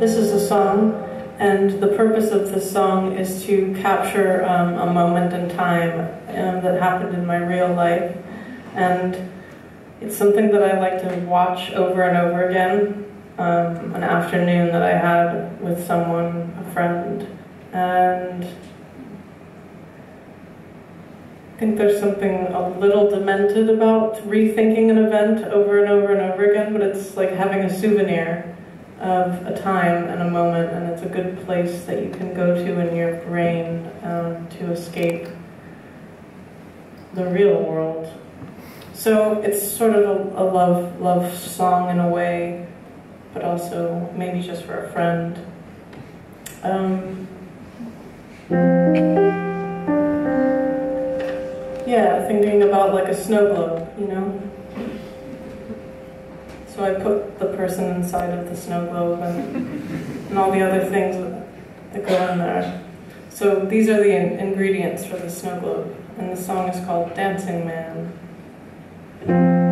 This is a song, and the purpose of this song is to capture a moment in time that happened in my real life. And it's something that I like to watch over and over again. An afternoon that I had with someone, a friend, and I think there's something a little demented about rethinking an event over and over and over again, but it's like having a souvenir of a time and a moment, and it's a good place that you can go to in your brain to escape the real world. So it's sort of a love song in a way, but also maybe just for a friend. Yeah, thinking about like a snow globe, you know? So I put the person inside of the snow globe and all the other things that go in there. So these are the ingredients for the snow globe, and the song is called Dancing Man.